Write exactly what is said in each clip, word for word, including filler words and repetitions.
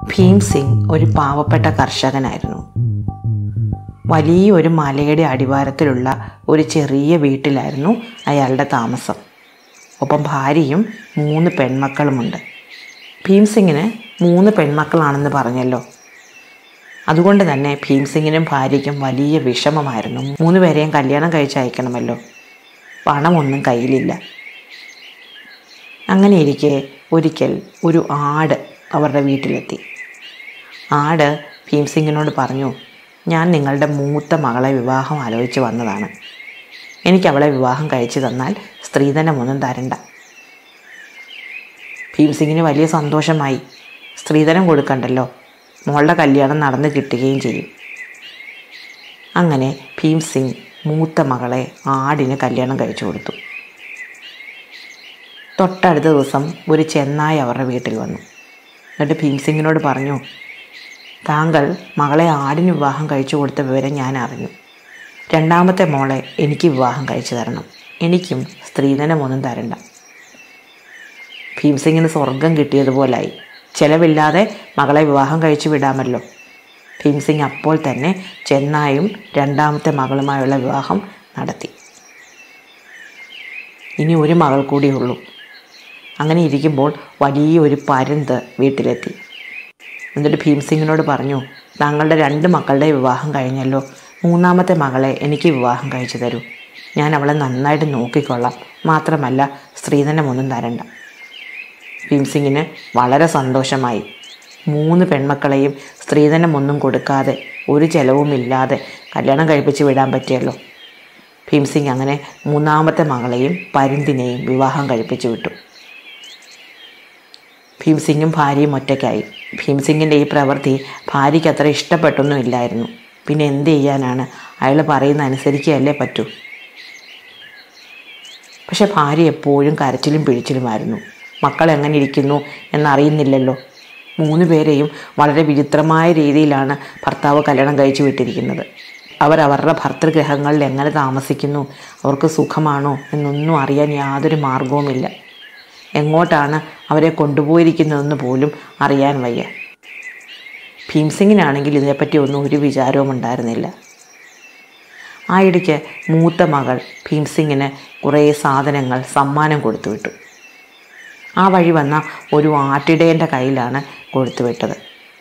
ഭീം സിംഗ് ഒരു പാവപ്പെട്ട കർഷകനായിരുന്നു. വലിയൊരു മലയുടെ അടിവാരത്തിലുള്ള ഒരു ചെറിയ വീട്ടിലായിരുന്നു അയാളുടെ താമസം. ഒപ്പം ഭാര്യയും മൂന്ന് പെൺമക്കളുമുണ്ട്. ഭീം സിംഗിന് മൂന്ന് പെൺമക്കളാണെന്ന് പറഞ്ഞല്ലോ. അതുകൊണ്ട് തന്നെ ഭീം സിംഗിനും ഭാര്യയ്ക്കും വലിയ വിഷമമായിരുന്നു. മൂന്ന് പേരെയും കല്യാണം കഴിച്ചയക്കണമല്ലോ. പണമൊന്നും കയ്യിലില്ല. അങ്ങനെ ഇരിക്കെ ഒരിക്കൽ ഒരു ആട് അവരുടെ വീട്ടിലെത്തി. ആട് ഭീം സിംഗിനോട് പറഞ്ഞു, ഞാൻ നിങ്ങളുടെ മൂത്ത മകളെ വിവാഹം ആലോചിച്ച് വന്നതാണ്. എനിക്കവളെ വിവാഹം കഴിച്ചു തന്നാൽ സ്ത്രീധനമൊന്നും തരണ്ട. ഭീം സിംഗിന് വലിയ സന്തോഷമായി. സ്ത്രീധനം കൊടുക്കണ്ടല്ലോ, മോളുടെ കല്യാണം നടന്ന് കിട്ടുകയും ചെയ്യും. അങ്ങനെ ഭീം സിംഗ് മൂത്ത മകളെ ആടിന് കല്യാണം കഴിച്ചു കൊടുത്തു. തൊട്ടടുത്ത ദിവസം ഒരു ചെന്നായ അവരുടെ വീട്ടിൽ വന്നു. എന്നിട്ട് ഭീം സിംഗിനോട് പറഞ്ഞു, താങ്കൾ മകളെ ആടിന് വിവാഹം കഴിച്ചു കൊടുത്ത വിവരം ഞാൻ അറിഞ്ഞു. രണ്ടാമത്തെ മോളെ എനിക്ക് വിവാഹം കഴിച്ചു തരണം. എനിക്കും സ്ത്രീധനമൊന്നും തരണ്ട. ഭീം സിംഗിന് സ്വർഗം കിട്ടിയതുപോലായി. ചിലവില്ലാതെ മകളെ വിവാഹം കഴിച്ചു വിടാമല്ലോ. ഭീം സിംഗ് അപ്പോൾ തന്നെ ചെന്നായും രണ്ടാമത്തെ മകളുമായുള്ള വിവാഹം നടത്തി. ഇനി ഒരു മകൾ കൂടിയുള്ളൂ. അങ്ങനെ ഇരിക്കുമ്പോൾ വലിയൊരു പരുന്ത് വീട്ടിലെത്തി. എന്നിട്ട് ഭീം സിംഗിനോട് പറഞ്ഞു, താങ്കളുടെ രണ്ട് മക്കളുടെ വിവാഹം കഴിഞ്ഞല്ലോ, മൂന്നാമത്തെ മകളെ എനിക്ക് വിവാഹം കഴിച്ചു തരൂ. ഞാൻ അവളെ നന്നായിട്ട് നോക്കിക്കൊള്ളാം. മാത്രമല്ല സ്ത്രീധനമൊന്നും തരണ്ട. ഭീം സിംഗിന് വളരെ സന്തോഷമായി. മൂന്ന് പെൺമക്കളെയും സ്ത്രീധനമൊന്നും കൊടുക്കാതെ ഒരു ചെലവുമില്ലാതെ കല്യാണം കഴിപ്പിച്ച് വിടാൻ പറ്റിയല്ലോ. ഭീം സിംഗ് അങ്ങനെ മൂന്നാമത്തെ മകളെയും പരുന്തിനെയും വിവാഹം കഴിപ്പിച്ചു വിട്ടു. ഭീം സിംഗും ഭാര്യയും ഒറ്റയ്ക്കായി. ഭീം സിംഗിൻ്റെ ഈ പ്രവൃത്തി ഭാര്യയ്ക്ക് അത്ര ഇഷ്ടപ്പെട്ടൊന്നും ഇല്ലായിരുന്നു. പിന്നെ എന്ത് ചെയ്യാനാണ്, അയാൾ പറയുന്ന അനുസരിക്കുകയല്ലേ പറ്റൂ. പക്ഷെ ഭാര്യ എപ്പോഴും കരച്ചിലും പിഴിച്ചിലുമായിരുന്നു. മക്കൾ എങ്ങനെ ഇരിക്കുന്നു എന്നറിയുന്നില്ലല്ലോ. മൂന്ന് പേരെയും വളരെ വിചിത്രമായ രീതിയിലാണ് ഭർത്താവ് കല്യാണം കഴിച്ചു വിട്ടിരിക്കുന്നത്. അവർ അവരുടെ ഭർതൃഗ്രഹങ്ങളിൽ എങ്ങനെ താമസിക്കുന്നു, അവർക്ക് സുഖമാണോ എന്നൊന്നും അറിയാൻ യാതൊരു മാർഗവുമില്ല. എങ്ങോട്ടാണ് അവരെ കൊണ്ടുപോയിരിക്കുന്നതെന്ന് പോലും അറിയാൻ വയ്യ. ഭീം സിംഗിനാണെങ്കിൽ ഇതിനെപ്പറ്റി ഒന്നും ഒരു വിചാരവും ഉണ്ടായിരുന്നില്ല. ആ ഇടയ്ക്ക് മൂത്ത മകൾ ഭീം സിംഗിന് കുറേ സാധനങ്ങൾ സമ്മാനം കൊടുത്തു വിട്ടു. ആ വഴി വന്ന ഒരു ആട്ടിടയൻ്റെ കയ്യിലാണ് കൊടുത്തുവിട്ടത്.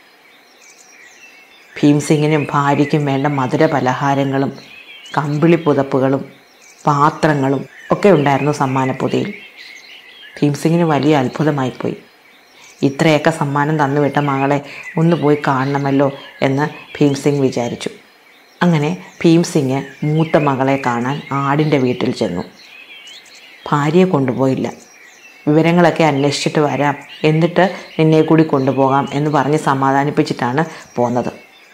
ഭീം സിംഗിനും ഭാര്യയ്ക്കും വേണ്ട മധുര പലഹാരങ്ങളും കമ്പിളി പുതപ്പുകളും പാത്രങ്ങളും ഒക്കെ ഉണ്ടായിരുന്നു സമ്മാനപ്പൊതിയിൽ. ഭീം സിംഗിന് വലിയ അത്ഭുതമായിപ്പോയി. ഇത്രയൊക്കെ സമ്മാനം തന്നുവിട്ട മകളെ ഒന്ന് പോയി കാണണമല്ലോ എന്ന് ഭീം സിംഗ് വിചാരിച്ചു. അങ്ങനെ ഭീം സിംഗ് മൂത്ത മകളെ കാണാൻ ആടിൻ്റെ വീട്ടിൽ ചെന്നു. ഭാര്യയെ കൊണ്ടുപോയില്ല. വിവരങ്ങളൊക്കെ അന്വേഷിച്ചിട്ട് വരാം, എന്നിട്ട് നിന്നെ കൂടി കൊണ്ടുപോകാം എന്ന് പറഞ്ഞ് സമാധാനിപ്പിച്ചിട്ടാണ് പോന്നത്.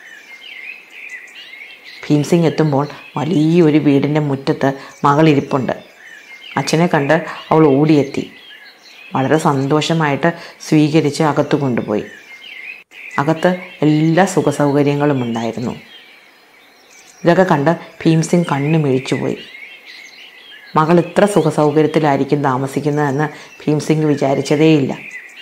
ഭീം സിംഗ് എത്തുമ്പോൾ വലിയൊരു വീടിൻ്റെ മുറ്റത്ത് മകളിരിപ്പുണ്ട്. അച്ഛനെ കണ്ട് അവൾ ഓടിയെത്തി. വളരെ സന്തോഷമായിട്ട് സ്വീകരിച്ച് അകത്ത് കൊണ്ടുപോയി. അകത്ത് എല്ലാ സുഖസൗകര്യങ്ങളും ഉണ്ടായിരുന്നു. ഇതൊക്കെ കണ്ട് ഭീം സിംഗ് കണ്ണു മിഴിച്ചുപോയി. മകൾ ഇത്ര സുഖസൗകര്യത്തിലായിരിക്കും താമസിക്കുന്നതെന്ന് ഭീം സിംഗ് വിചാരിച്ചതേയില്ല.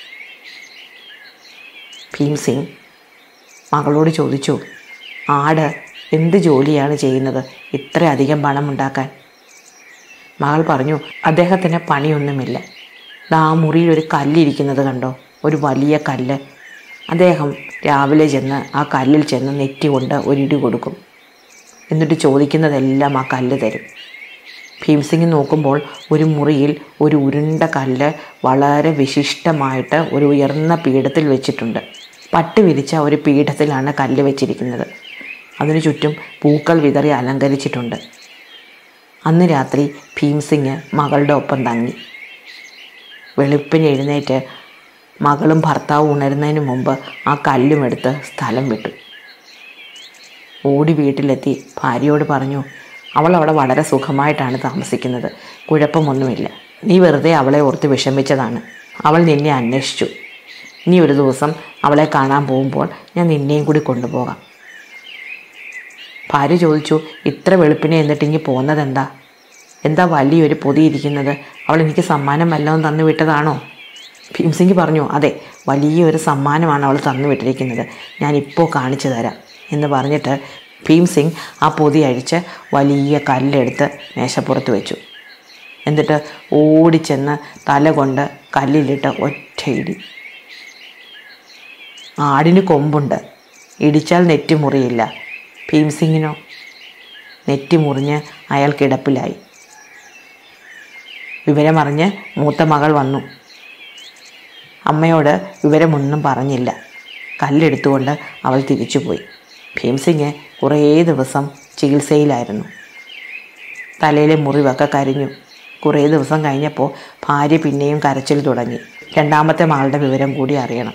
ഭീം സിംഗ് മകളോട് ചോദിച്ചു, ആട് എന്ത് ജോലിയാണ് ചെയ്യുന്നത് ഇത്രയധികം പണമുണ്ടാക്കാൻ? മകൾ പറഞ്ഞു, അദ്ദേഹത്തിന് പണിയൊന്നുമില്ല. ആ മുറിയിൽ ഒരു കല്ലിരിക്കുന്നത് കണ്ടോ, ഒരു വലിയ കല്ല്. അദ്ദേഹം രാവിലെ ചെന്ന് ആ കല്ലിൽ ചെന്ന് നെറ്റി കൊണ്ട് ഒരിടി കൊടുക്കും. എന്നിട്ട് ചോദിക്കുന്നതെല്ലാം ആ കല്ല് തരും. ഭീം സിംഗ് നോക്കുമ്പോൾ ഒരു മുറിയിൽ ഒരു ഉരുണ്ട കല്ല് വളരെ വിശിഷ്ടമായിട്ട് ഒരു ഉയർന്ന പീഠത്തിൽ വെച്ചിട്ടുണ്ട്. പട്ട് വിരിച്ച ഒരു പീഠത്തിലാണ് കല്ല് വെച്ചിരിക്കുന്നത്. അതിനു ചുറ്റും പൂക്കൾ വിതറി അലങ്കരിച്ചിട്ടുണ്ട്. അന്ന് രാത്രി ഭീം സിംഗ് മകളുടെ ഒപ്പം തങ്ങി. വെളുപ്പിന് എഴുന്നേറ്റ് മകളും ഭർത്താവും ഉണരുന്നതിന് മുമ്പ് ആ കല്ലുമെടുത്ത് സ്ഥലം വിട്ടു. ഓടി വീട്ടിലെത്തി ഭാര്യയോട് പറഞ്ഞു, അവൾ അവിടെ വളരെ സുഖമായിട്ടാണ് താമസിക്കുന്നത്, കുഴപ്പമൊന്നുമില്ല. നീ വെറുതെ അവളെ ഓർത്ത് വിഷമിച്ചതാണ്. അവൾ നിന്നെ അന്വേഷിച്ചു. ഇനി ഒരു ദിവസം അവളെ കാണാൻ പോകുമ്പോൾ ഞാൻ നിന്നെയും കൂടി കൊണ്ടുപോകാം. ഭാര്യ ചോദിച്ചു, ഇത്ര വെളുപ്പിനെ എന്നിട്ട് ഇങ്ങ് പോകുന്നതെന്താ? എന്താ വലിയൊരു പൊതി ഇരിക്കുന്നത്? അവൾ എനിക്ക് സമ്മാനം വല്ലതും തന്നു വിട്ടതാണോ? ഭീംസിംഗ് പറഞ്ഞു, അതെ, വലിയൊരു സമ്മാനമാണ് അവൾ തന്നു വിട്ടിരിക്കുന്നത്, ഞാനിപ്പോൾ കാണിച്ചു തരാം എന്ന് പറഞ്ഞിട്ട് ഭീംസിംഗ് ആ പൊതി അഴിച്ച് വലിയ കല്ലെടുത്ത് മേശപ്പുറത്ത് വെച്ചു. എന്നിട്ട് ഓടിച്ചെന്ന് തല കൊണ്ട് കല്ലിലിട്ട് ഒറ്റയിടി. ആടിന് കൊമ്പുണ്ട്, ഇടിച്ചാൽ നെറ്റി മുറിയില്ല. ഭീംസിംഗിനോ? നെറ്റി മുറിഞ്ഞ് അയാൾ കിടപ്പിലായി. വിവരമറിഞ്ഞ് മൂത്ത മകൾ വന്നു. അമ്മയോട് വിവരമൊന്നും പറഞ്ഞില്ല. കല്ലെടുത്തുകൊണ്ട് അവൾ തിരിച്ചുപോയി. ഭീംസിംഗ് കുറേ ദിവസം ചികിത്സയിലായിരുന്നു. തലയിലെ മുറിവൊക്കെ കരിഞ്ഞു. കുറേ ദിവസം കഴിഞ്ഞപ്പോൾ ഭാര്യ പിന്നെയും കരച്ചിൽ തുടങ്ങി. രണ്ടാമത്തെ മകളുടെ വിവരം കൂടി അറിയണം.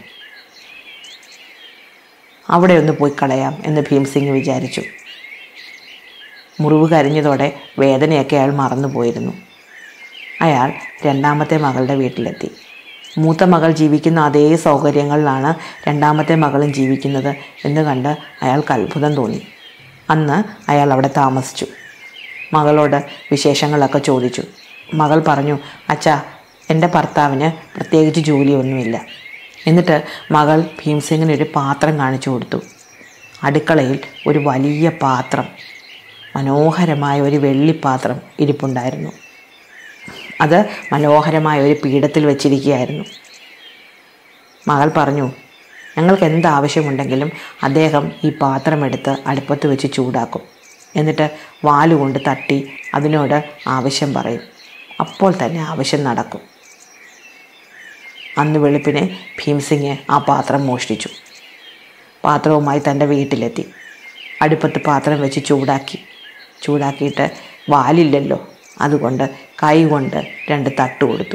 അവിടെ ഒന്ന് പോയി കളയാം എന്ന് ഭീംസിംഗ് വിചാരിച്ചു. മുറിവ് കരിഞ്ഞതോടെ വേദനയൊക്കെ അയാൾ മറന്നുപോയിരുന്നു. അയാൾ രണ്ടാമത്തെ മകളുടെ വീട്ടിലെത്തി. മൂത്ത മകൾ ജീവിക്കുന്ന അതേ സൗകര്യങ്ങളിലാണ് രണ്ടാമത്തെ മകളും ജീവിക്കുന്നത് എന്ന് കണ്ട് അയാൾക്ക് അത്ഭുതം തോന്നി. അന്ന് അയാൾ അവിടെ താമസിച്ചു. മകളോട് വിശേഷങ്ങളൊക്കെ ചോദിച്ചു. മകൾ പറഞ്ഞു, അച്ഛാ, എൻ്റെ ഭർത്താവിന് പ്രത്യേകിച്ച് ജോലിയൊന്നുമില്ല. എന്നിട്ട് മകൾ ഭീംസിംഗിനൊരു പാത്രം കാണിച്ചു കൊടുത്തു. അടുക്കളയിൽ ഒരു വലിയ പാത്രം, മനോഹരമായ ഒരു വെള്ളിപ്പാത്രം ഇരിപ്പുണ്ടായിരുന്നു. അത് മനോഹരമായ ഒരു പീഠത്തിൽ വെച്ചിരിക്കുകയായിരുന്നു. മകൾ പറഞ്ഞു, ഞങ്ങൾക്ക് എന്താവശ്യമുണ്ടെങ്കിലും അദ്ദേഹം ഈ പാത്രമെടുത്ത് അടുപ്പത്ത് വെച്ച് ചൂടാക്കും. എന്നിട്ട് വാലുകൊണ്ട് തട്ടി അതിനോട് ആവശ്യം പറയും. അപ്പോൾ തന്നെ ആവശ്യം നടക്കും. അന്ന് വെളുപ്പിനെ ഭീംസിംഗ് ആ പാത്രം മോഷ്ടിച്ചു. പാത്രവുമായി തൻ്റെ വീട്ടിലെത്തി. അടുപ്പത്ത് പാത്രം വെച്ച് ചൂടാക്കി. ചൂടാക്കിയിട്ട് വാലില്ലല്ലോ, അതുകൊണ്ട് കൈ കൊണ്ട് രണ്ട് തട്ട് കൊടുത്തു.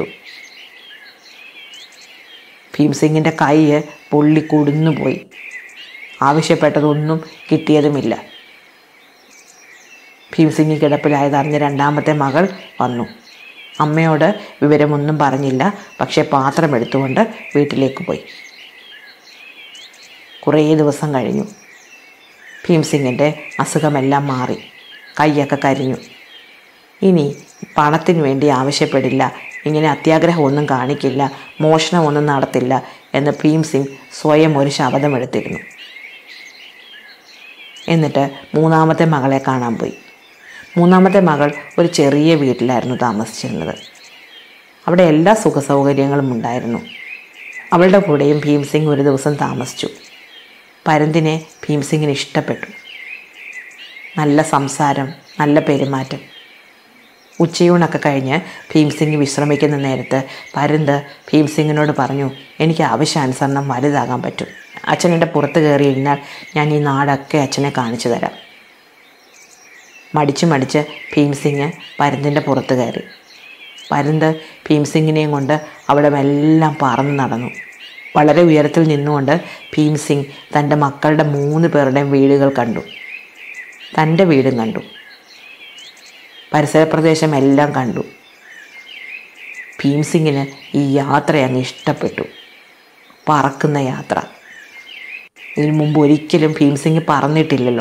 ഭീംസിംഗിൻ്റെ കൈ പൊള്ളി കുടുന്നുപോയി. ആവശ്യപ്പെട്ടതൊന്നും കിട്ടിയതുമില്ല. ഭീംസിംഗ് കിടപ്പിലായതറിഞ്ഞ് രണ്ടാമത്തെ മകൾ വന്നു. അമ്മയോട് വിവരമൊന്നും പറഞ്ഞില്ല. പക്ഷേ പാത്രം എടുത്തുകൊണ്ട് വീട്ടിലേക്ക് പോയി. കുറേ ദിവസം കഴിഞ്ഞു. ഭീംസിംഗിൻ്റെ അസുഖമെല്ലാം മാറി. കൈയൊക്കെ കരിഞ്ഞു. ഇനി പണത്തിന് വേണ്ടി ആവശ്യപ്പെടില്ല, ഇങ്ങനെ അത്യാഗ്രഹമൊന്നും കാണിക്കില്ല, മോഷണമൊന്നും നടത്തില്ല എന്ന് ഭീംസിംഗ് സ്വയം ഒരു ശപഥമെടുത്തിരുന്നു. എന്നിട്ട് മൂന്നാമത്തെ മകളെ കാണാൻ പോയി. മൂന്നാമത്തെ മകൾ ഒരു ചെറിയ വീട്ടിലായിരുന്നു താമസിച്ചിരുന്നത്. അവിടെ എല്ലാ സുഖസൗകര്യങ്ങളും ഉണ്ടായിരുന്നു. അവളുടെ കൂടെയും ഭീംസിംഗ് ഒരു ദിവസം താമസിച്ചു. പരുന്തിനെ ഭീംസിംഗിന് ഇഷ്ടപ്പെട്ടു. നല്ല സംസാരം, നല്ല പെരുമാറ്റം. ഉച്ചയൂണൊക്കെ കഴിഞ്ഞ് ഭീംസിംഗ് വിശ്രമിക്കുന്ന നേരത്ത് പരുന്ത് ഭീംസിംഗിനോട് പറഞ്ഞു, എനിക്ക് ആവശ്യാനുസരണം വലുതാകാൻ പറ്റും. അച്ഛൻ എൻ്റെ പുറത്ത് കയറിയിരുന്നാൽ ഞാൻ ഈ നാടൊക്കെ അച്ഛനെ കാണിച്ചു തരാം. മടിച്ച് മടിച്ച് ഭീംസിംഗ് പരുന്തിൻ്റെ പുറത്ത് കയറി. പരുന്ത് ഭീംസിംഗിനെയും കൊണ്ട് അവിടെ എല്ലാം പറന്ന് നടന്നു. വളരെ ഉയരത്തിൽ നിന്നുകൊണ്ട് ഭീംസിംഗ് തൻ്റെ മക്കളുടെ മൂന്ന് പേരുടെയും വീടുകൾ കണ്ടു. തൻ്റെ വീടും കണ്ടു. പരിസരപ്രദേശം എല്ലാം കണ്ടു. ഭീംസിംഗിന് ഈ യാത്ര അങ്ങ് ഇഷ്ടപ്പെട്ടു. പറക്കുന്ന യാത്ര. ഇതിനു മുമ്പ് ഒരിക്കലും ഭീംസിംഗ് പറന്നിട്ടില്ലല്ലോ.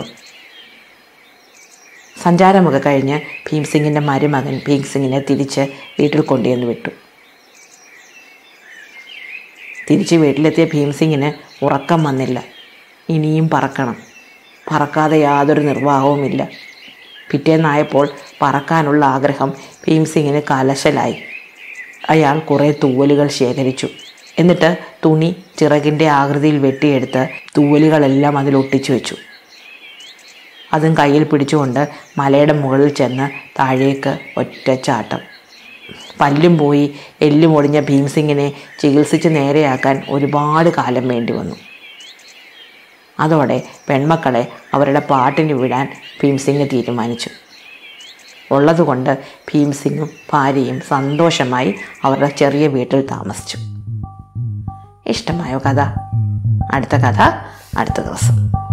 സഞ്ചാരമൊക്കെ കഴിഞ്ഞ് ഭീംസിംഗിൻ്റെ മരുമകൻ ഭീംസിംഗിനെ തിരിച്ച് വീട്ടിൽ കൊണ്ടുവന്ന് വിട്ടു. തിരിച്ച് വീട്ടിലെത്തിയ ഭീംസിംഗിന് ഉറക്കം വന്നില്ല. ഇനിയും പറക്കണം. പറക്കാതെ യാതൊരു നിർവാഹവുമില്ല. പിറ്റേന്നായപ്പോൾ പറക്കാനുള്ള ആഗ്രഹം ഭീംസിംഗിന് കലശലായി. അയാൾ കുറേ തൂവലുകൾ ശേഖരിച്ചു. എന്നിട്ട് തുണി ചിറകിൻ്റെ ആകൃതിയിൽ വെട്ടിയെടുത്ത് തൂവലുകളെല്ലാം അതിലൊട്ടിച്ചു വെച്ചു. അതും കയ്യിൽ പിടിച്ചുകൊണ്ട് മലയുടെ മുകളിൽ ചെന്ന് താഴേക്ക് ഒറ്റച്ചാട്ടം. പല്ലും പോയി എല്ലും ഒടിഞ്ഞ ഭീംസിംഗിനെ ചികിത്സിച്ച് നേരെയാക്കാൻ ഒരുപാട് കാലം വേണ്ടി വന്നു. അതോടെ പെൺമക്കളെ അവരുടെ പാട്ടിന് വിടാൻ ഭീംസിംഗ് തീരുമാനിച്ചു. ഉള്ളതുകൊണ്ട് ഭീംസിംഗും ഭാര്യയും സന്തോഷമായി അവരുടെ ചെറിയ വീട്ടിൽ താമസിച്ചു. ഇഷ്ടമായോ കഥ? അടുത്ത കഥ അടുത്ത ദിവസം.